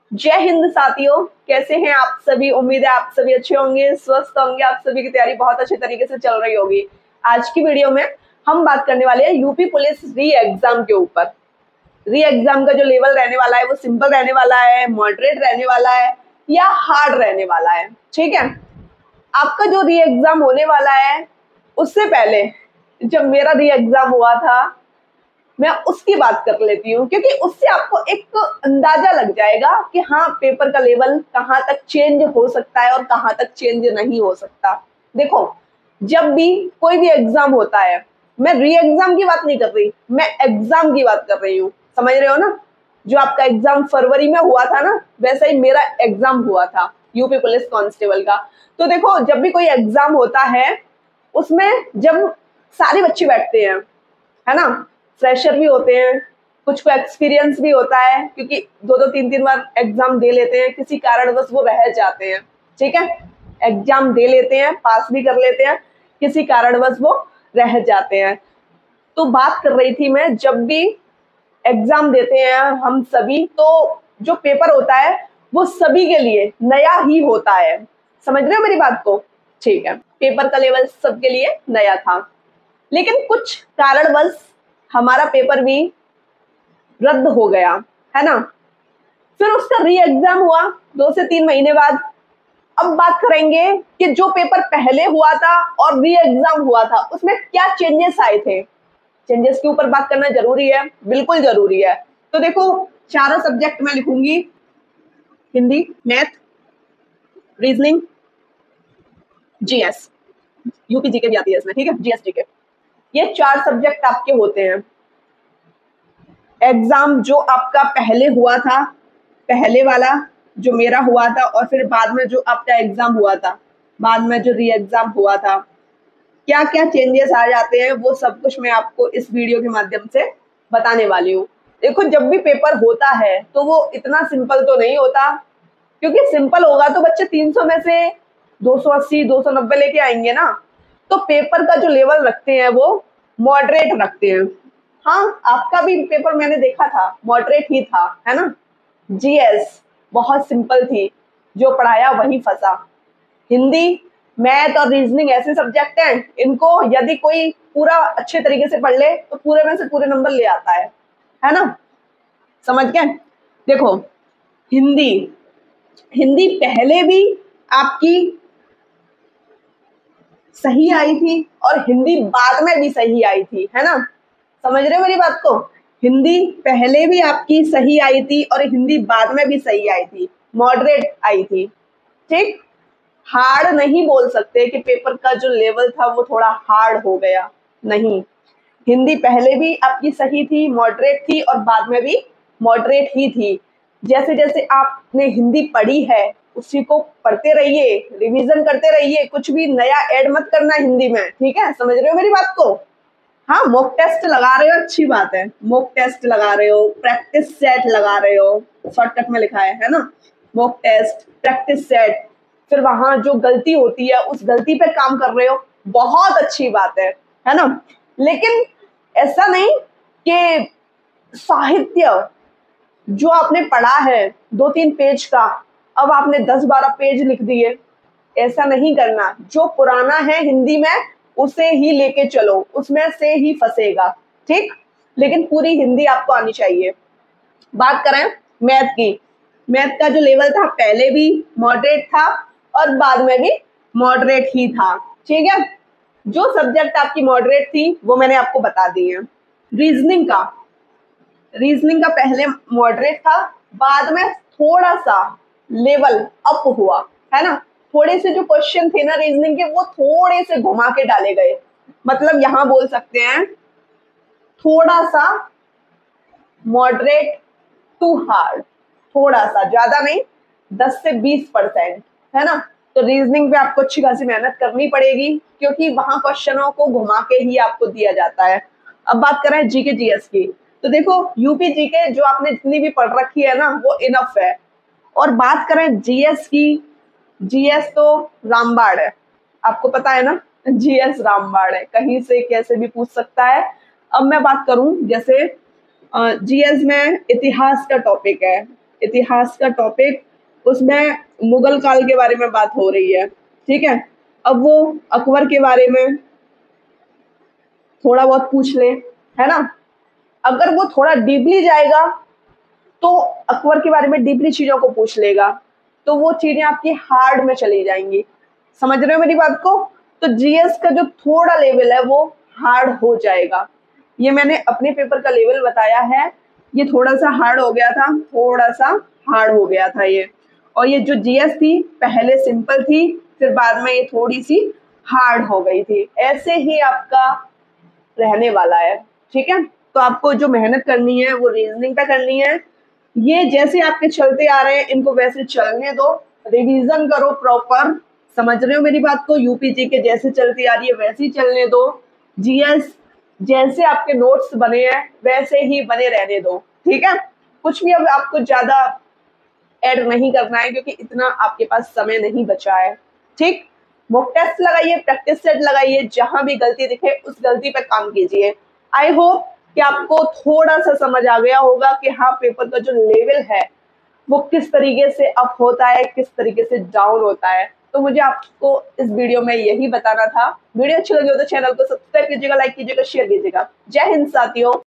जय हिंद साथियों, कैसे हैं आप सभी। उम्मीद है आप सभी अच्छे होंगे, स्वस्थ होंगे। आप सभी की तैयारी बहुत अच्छे तरीके से चल रही होगी। आज की वीडियो में हम बात करने वाले हैं यूपी पुलिस री एग्जाम के ऊपर। री एग्जाम का जो लेवल रहने वाला है वो सिंपल रहने वाला है, मॉडरेट रहने वाला है या हार्ड रहने वाला है। ठीक है, आपका जो री एग्जाम होने वाला है उससे पहले जब मेरा री एग्जाम हुआ था मैं उसकी बात कर लेती हूँ, क्योंकि उससे आपको एक अंदाजा लग जाएगा कि हाँ पेपर का लेवल कहाँ तक चेंज हो सकता है और कहाँ तक चेंज नहीं हो सकता। देखो, जब भी कोई भी एग्जाम होता है, मैं री एग्जाम की बात नहीं कर रही, मैं एग्जाम की बात कर रही हूँ। समझ रहे हो ना। जो आपका एग्जाम फरवरी में हुआ था ना, वैसा ही मेरा एग्जाम हुआ था यूपी पुलिस कांस्टेबल का। तो देखो, जब भी कोई एग्जाम होता है उसमें जब सारे बच्चे बैठते हैं, है ना, फ्रेशर भी होते हैं, कुछ को एक्सपीरियंस भी होता है, क्योंकि दो दो तीन तीन बार एग्जाम दे लेते हैं, किसी कारणवश वो रह जाते हैं। ठीक है, एग्जाम दे लेते हैं, पास भी कर लेते हैं, किसी कारणवश वो रह जाते हैं। तो बात कर रही थी मैं, जब भी एग्जाम देते हैं हम सभी, तो जो पेपर होता है वो सभी के लिए नया ही होता है। समझ रहे हो मेरी बात को। ठीक है, पेपर का लेवल सबके लिए नया था, लेकिन कुछ कारणवश हमारा पेपर भी रद्द हो गया, है ना। फिर उसका री एग्जाम हुआ 2 से 3 महीने बाद। अब बात करेंगे कि जो पेपर पहले हुआ था और री एग्जाम हुआ था उसमें क्या चेंजेस आए थे। चेंजेस के ऊपर बात करना जरूरी है, बिल्कुल जरूरी है। तो देखो, चारों सब्जेक्ट में लिखूंगी, Hindi, math, reasoning, GS. UP GK भी आती है इसमें, ठीक है, जीएस जीके। ये 4 सब्जेक्ट आपके होते हैं। एग्जाम जो आपका पहले हुआ था, पहले वाला जो मेरा हुआ था, और फिर बाद में जो आपका एग्जाम हुआ था, बाद में जो री एग्जाम हुआ था, क्या क्या चेंजेस आ जाते हैं वो सब कुछ मैं आपको इस वीडियो के माध्यम से बताने वाली हूँ। देखो, जब भी पेपर होता है तो वो इतना सिंपल तो नहीं होता, क्योंकि सिंपल होगा तो बच्चे 300 में से 280 290 लेके आएंगे ना। तो पेपर का जो लेवल रखते हैं वो मॉडरेट रखते हैं। हाँ, आपका भी पेपर मैंने देखा था, मॉडरेट ही था, है ना। जीएस बहुत सिंपल थी, जो पढ़ाया वही फंसा। हिंदी, मैथ और रीजनिंग ऐसे सब्जेक्ट हैं, इनको यदि कोई पूरा अच्छे तरीके से पढ़ ले तो पूरे में से पूरे नंबर ले आता है ना। समझ गए। देखो, हिंदी हिंदी पहले भी आपकी सही आई थी और हिंदी बाद में भी सही आई थी, है ना। समझ रहे हो मेरी बात को। हिंदी पहले भी आपकी सही आई थी और हिंदी बाद में भी सही आई थी, मॉडरेट आई थी। ठीक, हार्ड नहीं बोल सकते कि पेपर का जो लेवल था वो थोड़ा हार्ड हो गया, नहीं। हिंदी पहले भी आपकी सही थी, मॉडरेट थी, और बाद में भी मॉडरेट ही थी। जैसे जैसे आपने हिंदी पढ़ी है उसी को पढ़ते रहिए, रिवीजन करते रहिए, कुछ भी नया ऐड मत करना हिंदी में। ठीक है, समझ रहे हो मेरी बात को। हाँ, मॉक टेस्ट लगा रहे हो, अच्छी बात है। मॉक टेस्ट लगा रहे हो, प्रैक्टिस सेट लगा रहे हो, शॉर्टकट में लिखा है ना। मॉक टेस्ट, प्रैक्टिस सेट, फिर वहां जो गलती होती है उस गलती पे काम कर रहे हो, बहुत अच्छी बात है ना। लेकिन ऐसा नहीं कि साहित्य जो आपने पढ़ा है 2-3 पेज का, अब आपने 10-12 पेज लिख दिए। ऐसा नहीं करना। जो पुराना है हिंदी में उसे ही लेके चलो, उसमें से ही फंसेगा। ठीक, लेकिन पूरी हिंदी आपको आनी चाहिए। बात करें मैथ की, मैथ का जो लेवल था पहले भी मॉडरेट था और बाद में भी मॉडरेट ही था। ठीक है, जो सब्जेक्ट आपकी मॉडरेट थी वो मैंने आपको बता दी है। रीजनिंग का पहले मॉडरेट था, बाद में थोड़ा सा लेवल अप हुआ, है ना। थोड़े से जो क्वेश्चन थे ना रीजनिंग के, वो थोड़े से घुमा के डाले गए। मतलब यहां बोल सकते हैं थोड़ा सा मॉडरेट टू हार्ड, थोड़ा सा, ज्यादा नहीं, 10 से 20%, है ना। तो रीजनिंग पे आपको अच्छी खासी मेहनत करनी पड़ेगी, क्योंकि वहां क्वेश्चनों को घुमा के ही आपको दिया जाता है। अब बात करें जीके जीएस की, तो देखो यूपी जीके जो आपने जितनी भी पढ़ रखी है ना वो इनफ है। और बात करें जीएस की, जीएस तो रामबाण है, आपको पता है ना। जीएस रामबाण है, कहीं से कैसे भी पूछ सकता है। अब मैं बात करूं, जैसे जीएस में इतिहास का टॉपिक है, इतिहास का टॉपिक, उसमें मुगल काल के बारे में बात हो रही है, ठीक है। अब वो अकबर के बारे में थोड़ा बहुत पूछ ले, है ना। अगर वो थोड़ा डीपली जाएगा तो अकबर के बारे में डीपली चीजों को पूछ लेगा, तो वो चीजें आपकी हार्ड में चली जाएंगी। समझ रहे हो मेरी बात को? तो जीएस का जो थोड़ा लेवल है वो हार्ड हो जाएगा। ये मैंने अपने पेपर का लेवल बताया है, ये थोड़ा सा हार्ड हो गया था, थोड़ा सा हार्ड हो गया था ये। और ये जो जीएस थी पहले सिंपल थी, फिर बाद में ये थोड़ी सी हार्ड हो गई थी। ऐसे ही आपका रहने वाला है, ठीक है। तो आपको जो मेहनत करनी है वो रीजनिंग पे करनी है। ये जैसे आपके चलते आ रहे हैं इनको वैसे चलने दो, रिवीजन करो प्रॉपर। समझ रहे हो मेरी बात को? यूपीजी के जैसे चलती आ रही है वैसे ही चलने दो। जीएस जैसे आपके नोट्स बने हैं वैसे ही बने रहने दो, ठीक है। कुछ भी अब आपको ज्यादा ऐड नहीं करना है क्योंकि इतना आपके पास समय नहीं बचा है, ठीक। मॉक टेस्ट लगाइए, प्रैक्टिस सेट लगाइए, जहां भी गलती दिखे उस गलती पे काम कीजिए। आई होप कि आपको थोड़ा सा समझ आ गया होगा कि हाँ पेपर का जो लेवल है वो किस तरीके से अप होता है, किस तरीके से डाउन होता है। तो मुझे आपको इस वीडियो में यही बताना था। वीडियो अच्छी लगी हो तो चैनल को सब्सक्राइब कीजिएगा, लाइक कीजिएगा, शेयर कीजिएगा। जय हिंद साथियों।